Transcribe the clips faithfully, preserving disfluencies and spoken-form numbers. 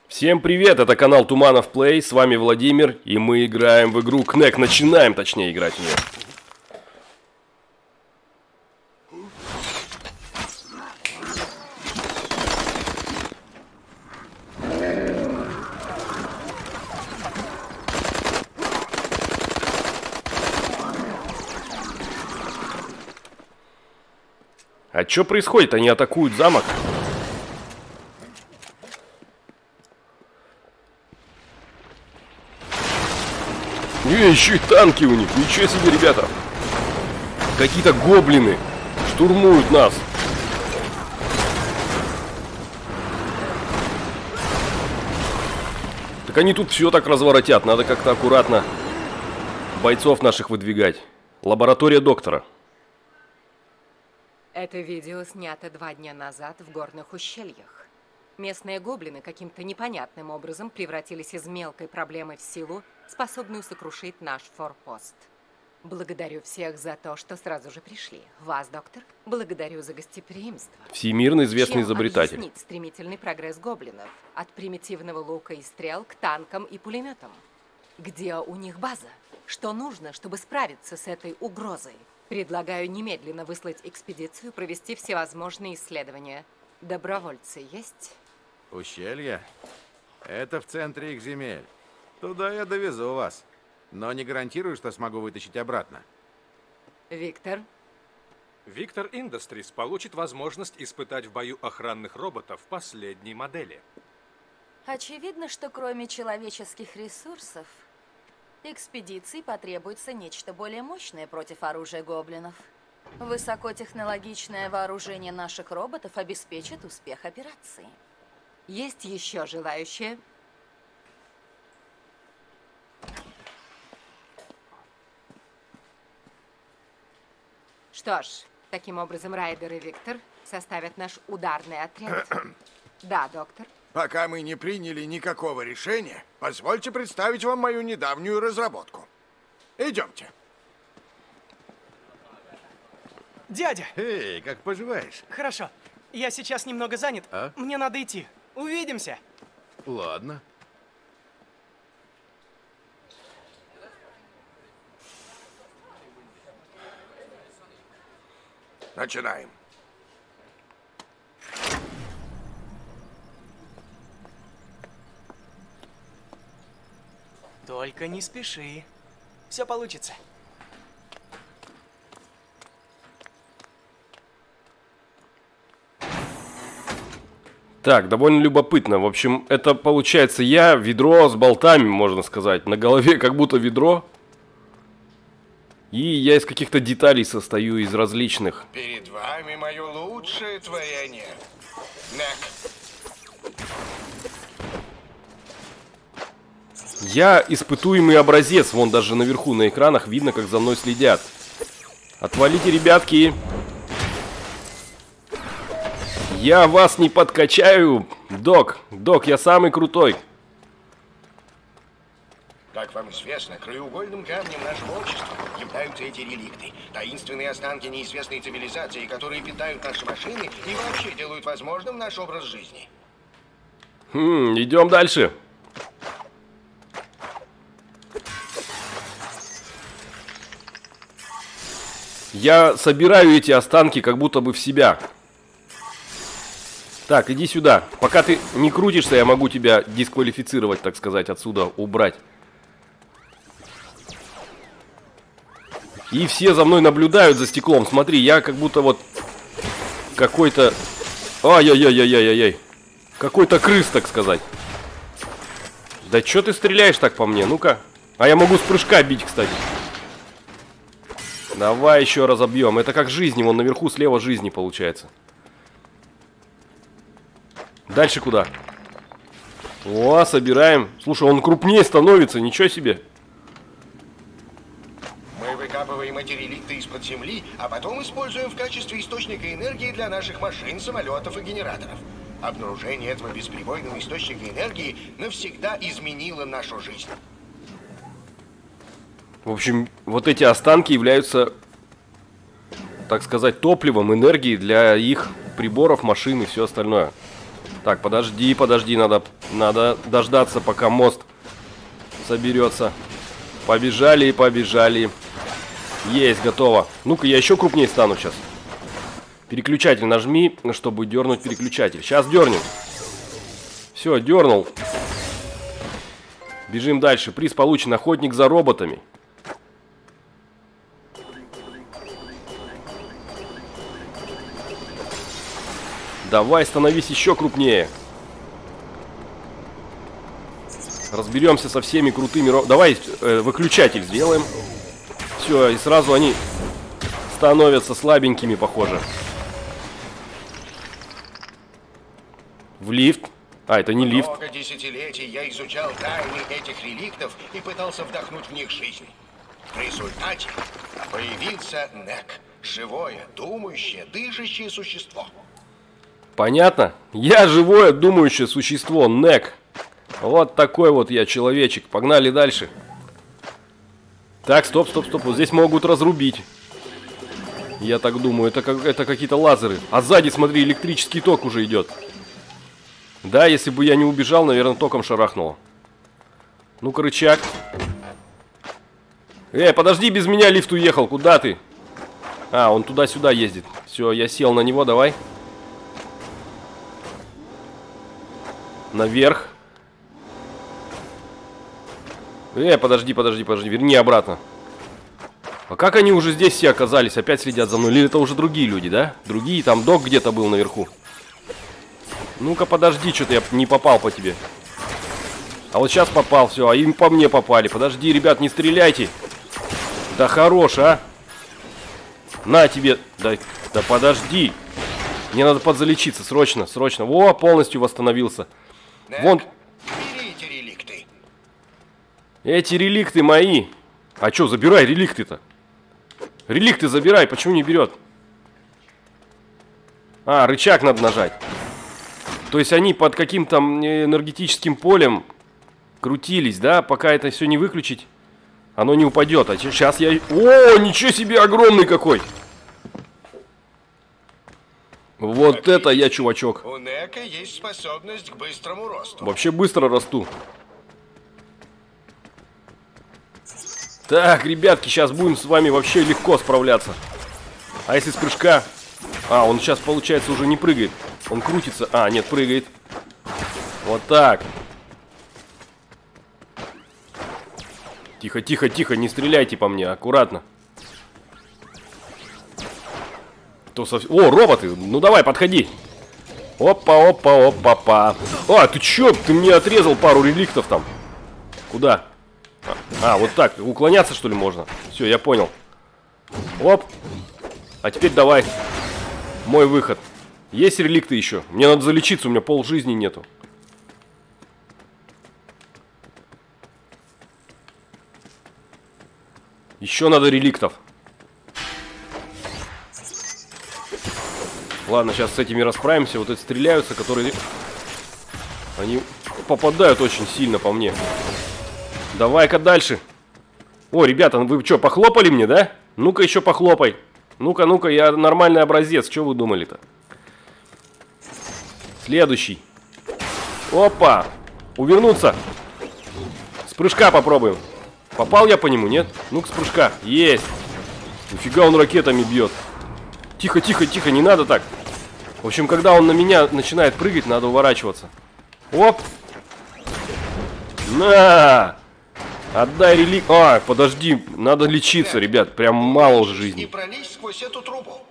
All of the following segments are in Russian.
Всем привет, это канал Туманов Плей, с вами Владимир, и мы играем в игру Кнек, начинаем точнее играть в нее. А что происходит? Они атакуют замок. Не, еще и танки у них. Ничего себе, ребята. Какие-то гоблины штурмуют нас. Так они тут все так разворотят. Надо как-то аккуратно бойцов наших выдвигать. Лаборатория доктора. Это видео снято два дня назад в горных ущельях. Местные гоблины каким-то непонятным образом превратились из мелкой проблемы в силу, способную сокрушить наш форпост. Благодарю всех за то, что сразу же пришли. Вас, доктор, благодарю за гостеприимство. Всемирно известный Чем изобретатель. объяснить стремительный прогресс гоблинов? От примитивного лука и стрел к танкам и пулеметам. Где у них база? Что нужно, чтобы справиться с этой угрозой? Предлагаю немедленно выслать экспедицию, провести всевозможные исследования. Добровольцы есть? Ущелье? Это в центре их земель. Туда я довезу вас. Но не гарантирую, что смогу вытащить обратно. Виктор? Виктор Industries получит возможность испытать в бою охранных роботов последней модели. Очевидно, что кроме человеческих ресурсов, экспедиции потребуется нечто более мощное против оружия гоблинов. Высокотехнологичное вооружение наших роботов обеспечит успех операции. Есть еще желающие? Что ж, таким образом Райдер и Виктор составят наш ударный отряд. Да, доктор. Пока мы не приняли никакого решения, позвольте представить вам мою недавнюю разработку. Идемте. Дядя! Эй, как поживаешь? Хорошо. Я сейчас немного занят. А? Мне надо идти. Увидимся. Ладно. Начинаем. Только не спеши. Все получится. Так, довольно любопытно. В общем, это получается я, ведро с болтами, можно сказать. На голове как будто ведро. И я из каких-то деталей состою, из различных. Перед вами мое лучшее творение. Нек. Я испытуемый образец. Вон даже наверху на экранах видно, как за мной следят. Отвалите, ребятки. Я вас не подкачаю, док. Док, я самый крутой. Как вам известно, краеугольным камнем нашего общества являются эти реликты. Таинственные останки неизвестной цивилизации, которые питают наши машины и вообще делают возможным наш образ жизни. Хм, идем дальше. Я собираю эти останки как будто бы в себя. Так, иди сюда. Пока ты не крутишься, я могу тебя дисквалифицировать, так сказать, отсюда убрать. И все за мной наблюдают за стеклом. Смотри, я как будто вот какой-то... Ай-яй-яй-яй-яй-яй. Какой-то крыс, так сказать. Да чё ты стреляешь так по мне? Ну-ка. А я могу с прыжка бить, кстати. Давай еще разобьем. Это как жизни. Вон наверху слева жизни получается. Дальше куда? О, собираем. Слушай, он крупнее становится, ничего себе. Мы выкапываем эти реликты из-под земли, а потом используем в качестве источника энергии для наших машин, самолетов и генераторов. Обнаружение этого бесперебойного источника энергии навсегда изменило нашу жизнь. В общем, вот эти останки являются, так сказать, топливом, энергией для их приборов, машин и все остальное. Так, подожди, подожди, надо, надо дождаться, пока мост соберется. Побежали, побежали. Есть, готово. Ну-ка, я еще крупнее стану сейчас. Переключатель нажми, чтобы дернуть переключатель. Сейчас дернем. Все, дернул. Бежим дальше. Приз получен. Охотник за роботами. Давай, становись еще крупнее. Разберемся со всеми крутыми ро... Давай э, выключатель сделаем. Все, и сразу они становятся слабенькими, похоже. В лифт. А, это не лифт. Много десятилетий я изучал тайны этих реликтов и пытался вдохнуть в них жизнь. В результате появился Нек. Живое, думающее, дышащее существо. Понятно? Я живое, думающее существо, Нек. Вот такой вот я человечек. Погнали дальше. Так, стоп, стоп, стоп. Вот здесь могут разрубить. Я так думаю, это, как, это какие-то лазеры. А сзади, смотри, электрический ток уже идет. Да, если бы я не убежал, наверное, током шарахнуло. Ну-ка, рычаг. Эй, подожди, без меня лифт уехал. Куда ты? А, он туда-сюда ездит. Все, я сел на него, давай. Наверх. Эй, подожди, подожди, подожди. Верни обратно. А как они уже здесь все оказались? Опять следят за мной? Или это уже другие люди, да? Другие, там док где-то был наверху. Ну-ка, подожди, что-то я не попал по тебе. А вот сейчас попал, все, а им по мне попали. Подожди, ребят, не стреляйте. Да хорош, а. На тебе. Да, да подожди. Мне надо подзалечиться, срочно, срочно. Во, полностью восстановился. Нек, Вон. бери эти реликты. Эти реликты мои. А что, забирай реликты-то. Реликты забирай, почему не берет? А, рычаг надо нажать. То есть они под каким-то энергетическим полем крутились, да? Пока это все не выключить, оно не упадет. А сейчас я... О, ничего себе, огромный какой! Вот как это видите, я чувачок. У Нека есть способность к быстрому росту. Вообще быстро расту. Так, ребятки, сейчас будем с вами вообще легко справляться. А если с прыжка... А, он сейчас, получается, уже не прыгает. Он крутится. А, нет, прыгает. Вот так. Тихо, тихо, тихо, не стреляйте по мне, аккуратно. То сов... О, роботы, ну давай, подходи. Опа, опа, опа, опа. А, ты чё? Ты мне отрезал пару реликтов там. Куда? А, а, вот так, уклоняться что ли можно? Все, я понял. Оп. А теперь давай. Мой выход. Есть реликты еще? Мне надо залечиться, у меня пол жизни нету. Еще надо реликтов. Ладно, сейчас с этими расправимся. Вот эти стреляются, которые... Они попадают очень сильно по мне. Давай-ка дальше. О, ребята, вы что, похлопали мне, да? Ну-ка еще похлопай. Ну-ка, ну-ка, я нормальный образец. Что вы думали-то? Следующий. Опа! Увернуться. С прыжка попробуем. Попал я по нему, нет? Ну-ка, с прыжка. Есть. Нифига он ракетами бьет. Тихо, тихо, тихо, не надо так. В общем, когда он на меня начинает прыгать, надо уворачиваться. Оп! На! Отдай релик... А, подожди, надо лечиться, ребят. Прям мало уже жизни. И пролезть сквозь эту трубу.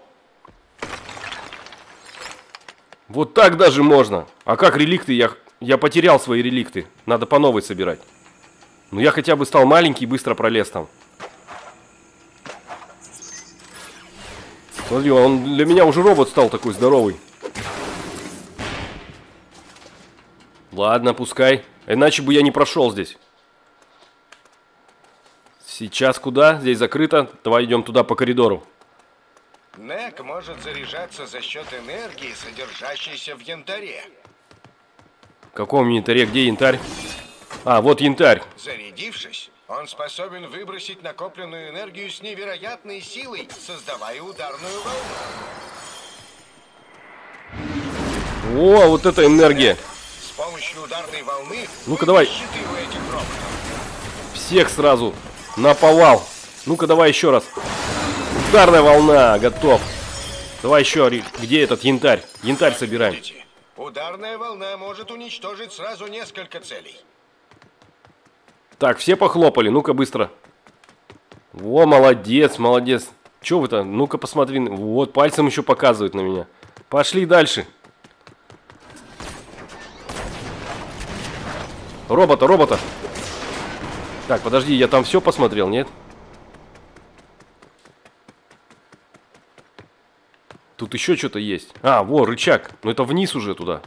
Вот так даже можно. А как реликты? Я, я потерял свои реликты. Надо по новой собирать. Ну я хотя бы стал маленький и быстро пролез там. Смотри, он для меня уже робот стал такой здоровый. Ладно, пускай. Иначе бы я не прошел здесь. Сейчас куда? Здесь закрыто. Давай идем туда по коридору. Нек может заряжаться за счет энергии, содержащейся в янтаре. В каком янтаре? Где янтарь? А, вот янтарь. Зарядившись, он способен выбросить накопленную энергию с невероятной силой, создавая ударную волну. О, вот это энергия. С помощью ударной волны Ну-ка, давай. щиты у этих роботов. Всех сразу наповал. Ну-ка, давай еще раз. Ударная волна, готов. Давай еще, где этот янтарь? Янтарь собираем. Видите, ударная волна может уничтожить сразу несколько целей. Так, все похлопали, ну-ка быстро. Во, молодец, молодец. Че вы-то? Ну-ка посмотри. Вот, пальцем еще показывают на меня. Пошли дальше. Робота, робота. Так, подожди, я там все посмотрел, нет? Тут еще что-то есть. А, во, рычаг. Ну это вниз уже туда.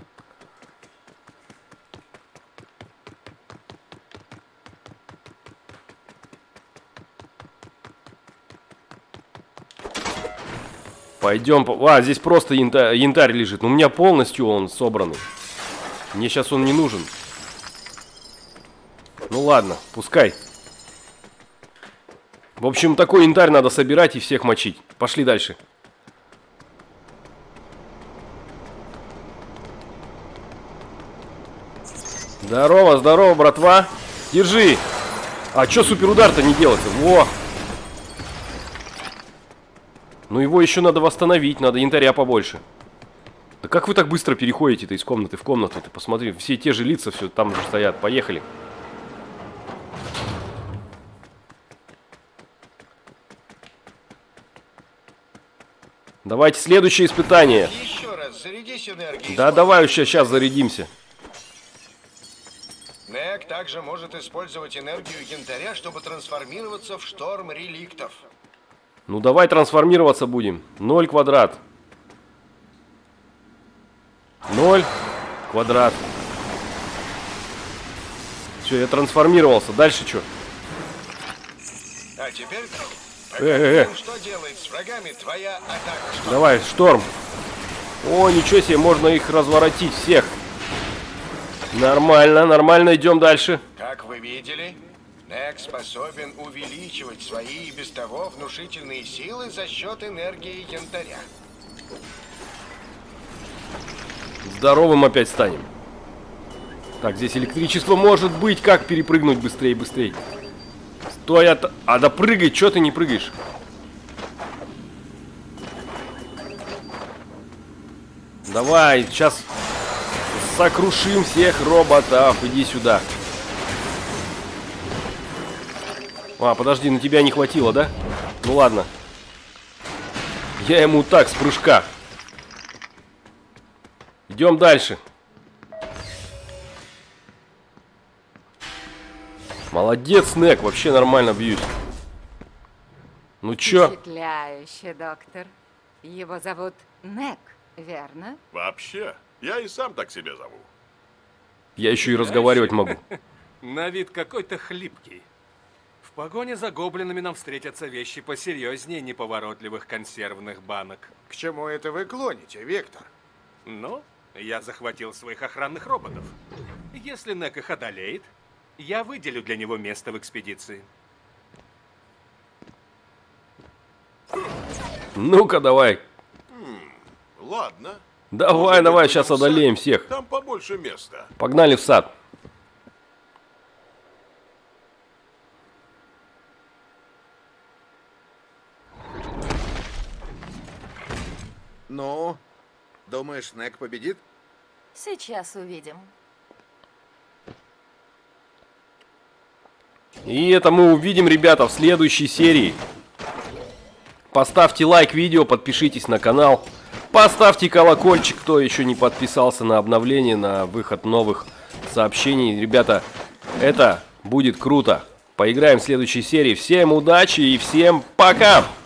Пойдем. А, здесь просто янтарь, янтарь лежит. Но у меня полностью он собранный. Мне сейчас он не нужен. Ну ладно, пускай. В общем, такой янтарь надо собирать и всех мочить. Пошли дальше. Здорово, здорово, братва. Держи. А чё суперудар-то не делается? Во. Ну его еще надо восстановить, надо янтаря побольше. Да как вы так быстро переходите-то из комнаты в комнату? Ты посмотри, все те же лица все там же стоят. Поехали. Давайте следующее испытание. Еще раз зарядись энергией. Да, давай сейчас, сейчас зарядимся. Нек также может использовать энергию янтаря, чтобы трансформироваться в шторм реликтов. Ну давай трансформироваться будем. Ноль квадрат. Ноль квадрат. Все, я трансформировался. Дальше что? А теперь Э-э-э. поговорим, что делает с врагами твоя атака. Давай, шторм. О, ничего себе, можно их разворотить всех. Нормально, нормально, идем дальше. Как вы видели, Нек способен увеличивать свои и без того внушительные силы за счет энергии янтаря. Здоровым опять станем. Так, здесь электричество может быть. Как перепрыгнуть быстрее, быстрее? Стой, а, а да прыгай, что ты не прыгаешь? Давай, сейчас сокрушим всех роботов. Иди сюда. А, подожди, на тебя не хватило, да? Ну ладно. Я ему так, с прыжка. Идем дальше. Молодец, Нек, вообще нормально бьюсь. Ну чё? Впечатляюще, доктор. Его зовут Нек, верно? Вообще, я и сам так себя зову. Я еще и разговаривать могу. На вид какой-то хлипкий. В погоне за гоблинами нам встретятся вещи посерьезнее неповоротливых консервных банок. К чему это вы клоните, Виктор? Ну, я захватил своих охранных роботов. Если Нек их одолеет, я выделю для него место в экспедиции. Ну-ка, давай. Ладно. Давай, Может, давай, пойдем сейчас в сад? одолеем всех. Там побольше места. Погнали в сад. Ну, думаешь, Нек победит? Сейчас увидим. И это мы увидим, ребята, в следующей серии. Поставьте лайк видео, подпишитесь на канал. Поставьте колокольчик, кто еще не подписался на обновление, на выход новых сообщений. Ребята, это будет круто. Поиграем в следующей серии. Всем удачи и всем пока!